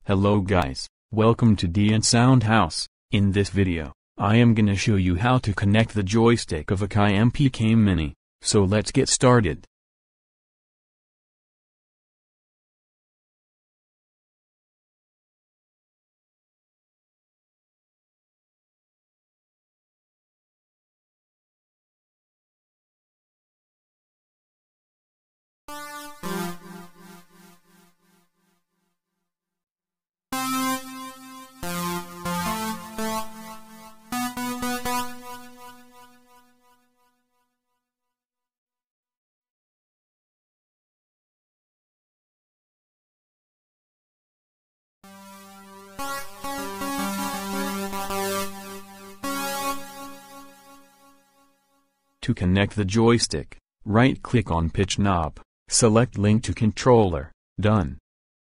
Hello guys, welcome to D and Sound House. In this video, I am gonna show you how to connect the joystick of Akai MPK Mini, so let's get started. To connect the joystick, right-click on Pitch knob, select Link to Controller, done.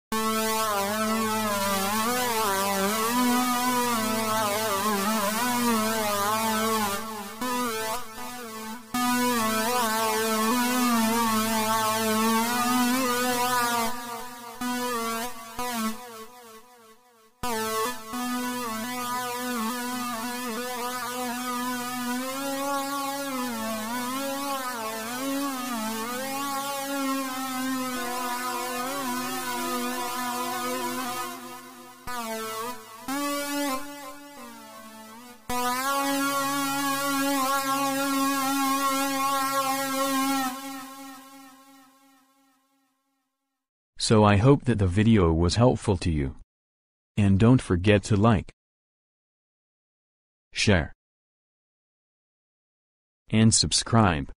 So I hope that the video was helpful to you. And don't forget to like, share, and subscribe.